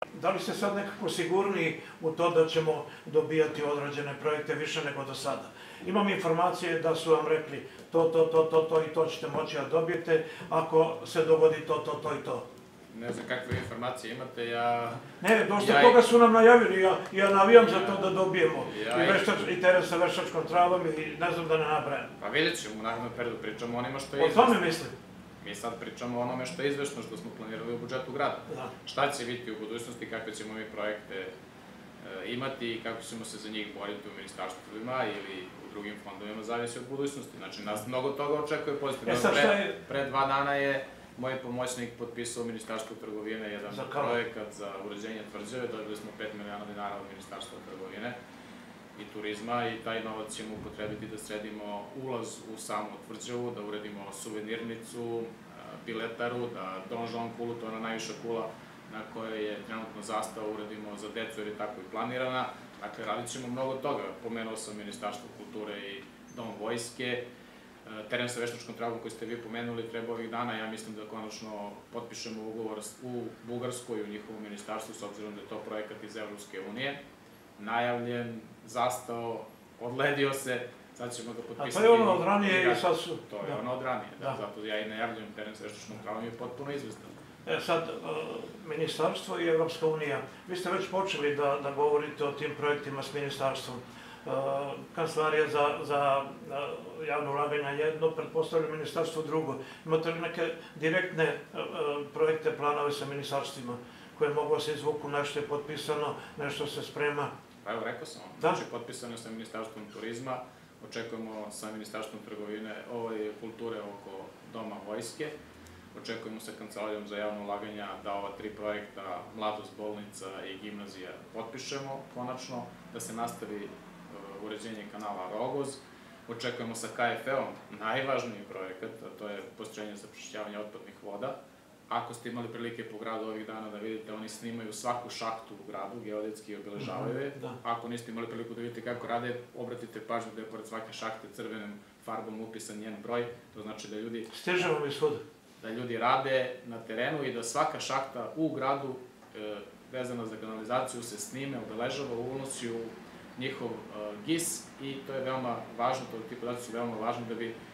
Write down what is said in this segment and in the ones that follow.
Da li ste sad nekako sigurniji u to da ćemo dobijati određene projekte više nego do sada? Imam informacije da su vam rekli to i to ćete moći da dobijete ako se dogodi to i to. Ne znam kakve informacije imate, ja... Ne, dosta toga su nam najavili, ja navijam za to da dobijemo. I teren sa veštačkom travom i ne znam da ne nabrajam. Pa vidjet ćemo, u narednom periodu pričamo o onima što je izvešno. O tome mislim. Mi sad pričamo o onome što je izvešno, što smo planirali u budžetu grada. Šta će biti u budućnosti, kakve ćemo mi projekte imati i kako ćemo se za njih boriti u ministarstvima ili u drugim fondovima, zavisi od budućnosti. Znači, nas mnogo toga očekuje pozitivno. Pre 2 dana je moj pomoćnik potpisao u Ministarstvu trgovine jedan projekat za uređenje tvrđave, dobili smo 5 miliona dinara od Ministarstva trgovine i turizma i taj novac ćemo upotrebiti da sredimo ulaz u samu tvrđavu, da uredimo suvenirnicu, piletaru, da donžon kulu, to je ona najviša kula na kojoj je trenutno zastava, uredimo za decu jer je tako i planirana. Dakle, radit ćemo mnogo toga. Pomenuo sam Ministarstvo kulture i Dom vojske, teren sa veštačkom travom koji ste vi pomenuli treba ovih dana, ja mislim da konačno potpišemo ugovor u Bugarskoj, u njihovom ministarstvu, s obzirom da je to projekat iz Evropske unije. Najavljen, zastao, odledio se, sad ćemo ga potpisati. A to je ono od ranije i sad su... To je ono od ranije, zato ja i najavljujem teren sa veštačkom travom je potpuno izvestan. Sad, ministarstvo i Evropska unija, vi ste već počeli da govorite o tim projektima s ministarstvom. Kancelarija za javno ulaganja jedno, pretpostavljam ministarstvo drugo. Imate li neke direktne projekte, planove sa ministarstvima koje mogu se izvuku, nešto je potpisano, nešto se sprema? Pa evo, rekao sam vam, znači potpisano je sa Ministarstvom turizma, očekujemo sa Ministarstvom trgovine, kulture oko Doma vojske, očekujemo sa Kancelarijom za javno ulaganja da ova 3 projekta, Mladost, bolnica i gimnazija, potpišemo konačno, da se nastavi uređenje kanala Rogoz. Očekujemo sa KFE-om najvažniji projekat, a to je postrojenje za pročišćavanje otpadnih voda. Ako ste imali prilike po gradu ovih dana da vidite, oni snimaju svaku šahtu u gradu, geodetski obeležavaju je. Ako niste imali priliku da vidite kako rade, obratite pažnju da je pored svake šahte crvenom farbom upisan njen broj. To znači da ljudi... Stižemo mi svuda. Da ljudi rade na terenu i da svaka šahta u gradu vezana za kanalizaciju se snime, obeležava, unosi u njihov GIS i to je veoma važno, ti podaci su veoma važni da bi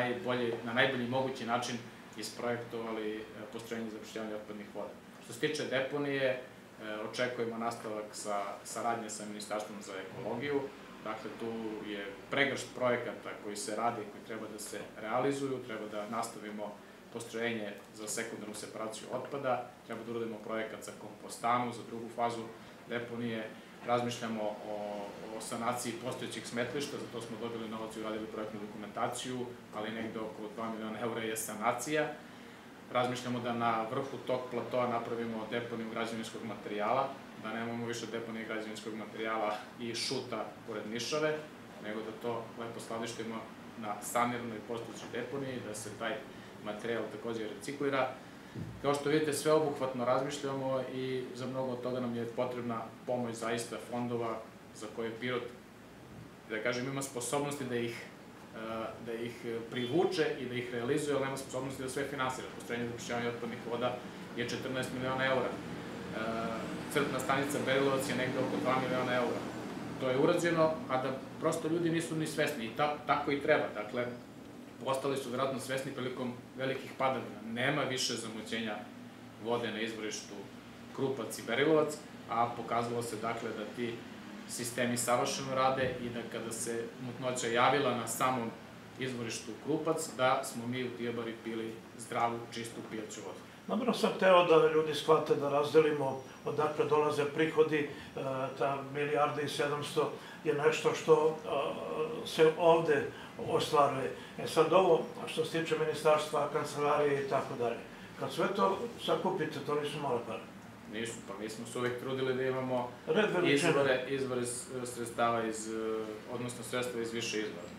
na najbolji mogući način isprojektovali postrojenje za pročišćavanje otpadnih voda. Što se tiče deponije, očekujemo nastavak saradnje sa Ministarstvom za ekologiju. Dakle, tu je pregršt projekata koji se radi, koji treba da se realizuju, treba da nastavimo postrojenje za sekundarnu separaciju otpada, treba da uradimo projekat za kompostanu, za drugu fazu deponije, razmišljamo o sanaciji postojećih smetlišta, za to smo dobili novac i uradili projektnu dokumentaciju, ali negde oko 2 miliona eura je sanacija. Razmišljamo da na vrhu tog platoa napravimo deponiju građevinskog materijala, da nemamo više deponije građevinskog materijala i šuta pored Nišave, nego da to lepo skladištimo na saniranoj postojećoj deponiji, da se taj materijal takođe reciklira. Kao što vidite, sveobuhvatno razmišljamo i za mnogo od toga nam je potrebna pomoć zaista fondova za koje Pirot, da kažem, ima sposobnosti da ih privuče i da ih realizuje, ali nema sposobnosti da sve finansira. Postrojenje za pročišćavanje otpadnih voda je 14 miliona eura. Crpna stanica Berilovac je negde oko 2 miliona eura. To je urađeno, a da prosto ljudi nisu ni svesni i tako i treba. Dakle, ostali su vjerojatno svesni prilikom velikih padavina. Nema više zamućenja vode na izvorištu Krupac i Berilovac, a pokazalo se dakle da ti sistemi savršeno rade i da kada se mutnoća javila na samom izvorištu Krupac, da smo mi u Tijabari pili zdravu, čistu pijaću vodu. Namjerno sam hteo da ljudi shvate da razdelimo odakle dolaze prihodi, ta 1.700.000.000 je nešto što se ovde ostvaruje. Sad ovo, što se tiče ministarstva, kancelarije i tako dalje, kad sve to sakupite, to nisu male pare. Nisu, pa mi smo se uvek trudili da imamo izvore sredstava, odnosno sredstva iz više izvora.